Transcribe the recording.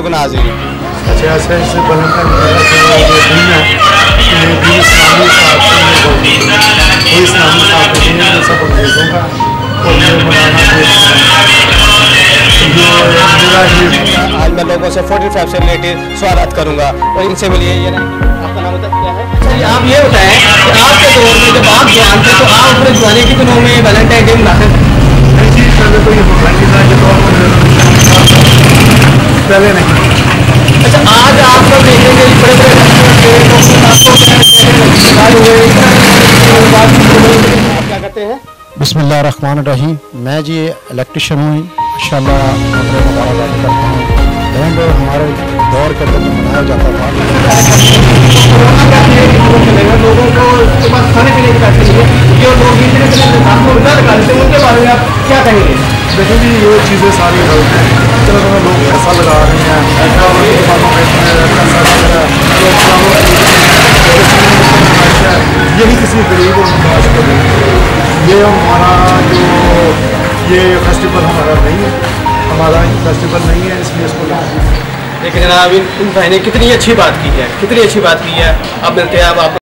बिल्कुल हाजिर। अच्छा ऐसे ऐसे वैलेंटाइन कोई इस्लामी साथ नहीं है, सब अंग्रेज़ों का और ये मनाना आज मैं लोगों से 45 से रिलेटेड सवाल करूँगा और इनसे मिलिए। ये ना आपका नाम क्या है? अच्छा जी, आप ये बताएं कि आपके दौर में जब आप जवान थे तो आप अपने जवानी के दिनों में वैलेंटाइन डे मनाते थे? नहीं, पहले तो ये पहले नहीं। अच्छा, आज आप लोग देखेंगे बड़े बड़े आप क्या करते हैं? बिस्मिल्लाहिर्रहमानिर्रहीम। मैं जी इलेक्ट्रिशियन हूँ, इंशाअल्लाह मुबारकबाद करता हूँ। बैंड हमारे दौर के अंदर मनाया जाता था। लोगों को उसके पास खाने पीने के पैसे नहीं है, जो लोग आपको उल्टा लगा देते हैं, उनके बारे में आप क्या कहेंगे? देखिए जी, ये चीज़ें सारी गलत हैं। चलो लोग पैसा लगा रहे हैं, यही किसी गरीब और नवाज को नहीं। ये हमारा जो ये फेस्टिवल हमारा नहीं है, हमारा फेस्टिवल नहीं है, इसलिए इसको लेकिन जनाब इन भाई ने कितनी अच्छी बात की है, कितनी अच्छी बात की है। अब मिलते हैं अब आप